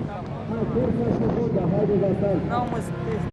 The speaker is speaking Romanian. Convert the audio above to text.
Hai, cursa și bunda, haideți la start. N-au mă